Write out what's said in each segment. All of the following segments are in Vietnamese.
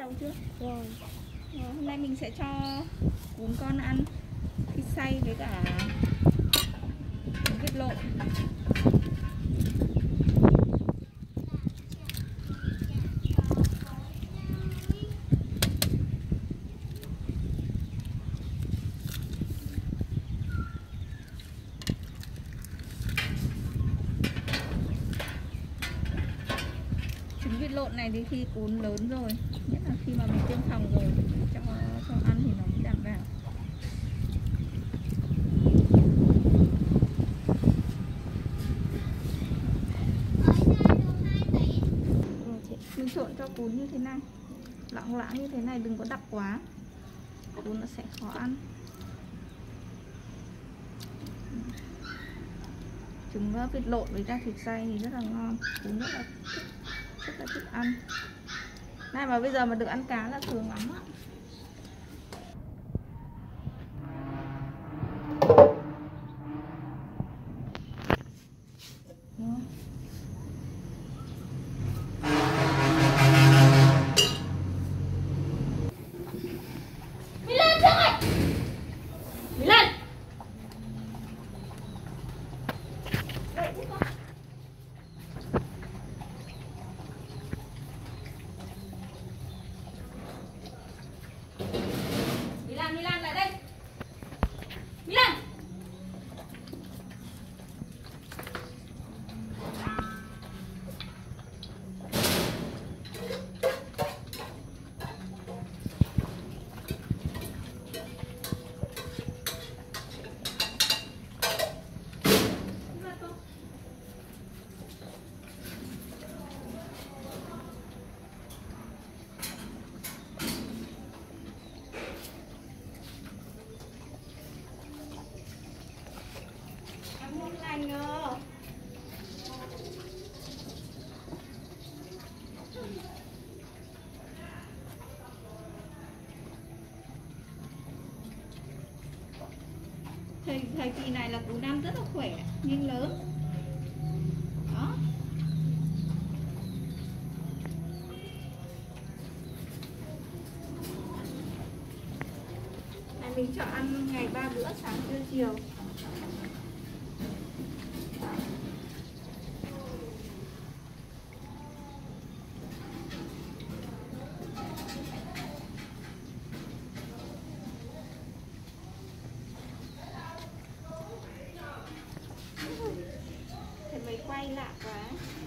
xong chưa? Rồi. Hôm nay mình sẽ cho cún con ăn thịt xay với cả vịt lộn. Trứng vịt lộn này thì khi cún lớn rồi, nhất là khi mà mình tiêm phòng rồi, cho ăn thì nó mới đảm bảo. Mình trộn cho cún như thế này, loãng loãng như thế này, đừng có đặc quá, cún nó sẽ khó ăn. Trứng vịt lộn với cả thịt xay thì rất là ngon, cún rất là thích ăn. Này mà bây giờ mà được ăn cá là thường lắm ạ. Milan lại đây. Milan. Thời kỳ này là cún ăn rất là khỏe, nhưng lớn. Đó. Này mình cho ăn ngày 3 bữa, sáng trưa chiều. Quay lạ quá.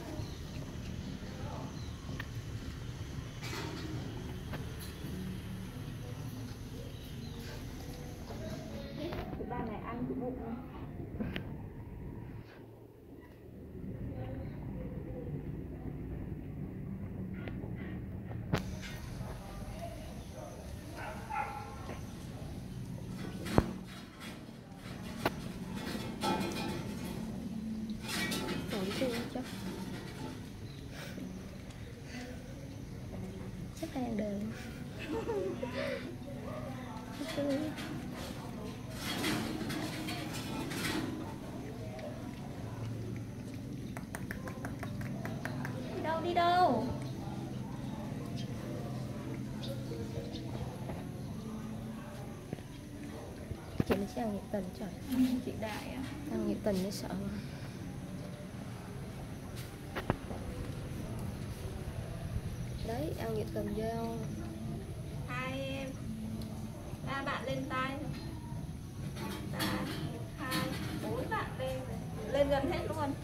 Cái ba này ăn cái bụng không? Chắc ăn được. Đi đâu? Chị nó sẽ ăn nhiệt tình trời. Chị Đại á. Ăn nhiệt tình nó sợ. Đấy, ăn nhiệt tình vô. Hai em. Ba bạn lên tay. 3, 2, 4 bạn lên. Lên gần hết luôn.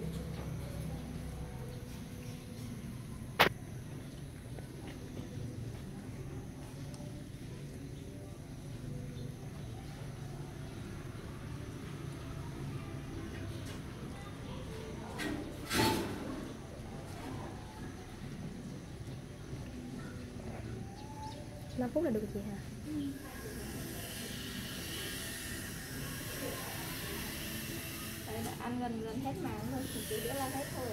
Ừ. 5 phút là được chị hả? Đấy, đã ăn gần hết máng rồi, chỉ tí nữa là hết thôi.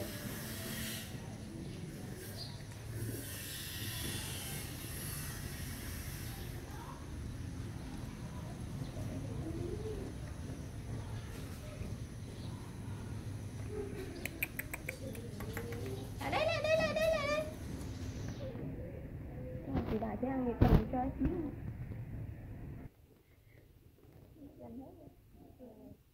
chị đại chứ ăn nhiệt tình chơi. Gần hết rồi.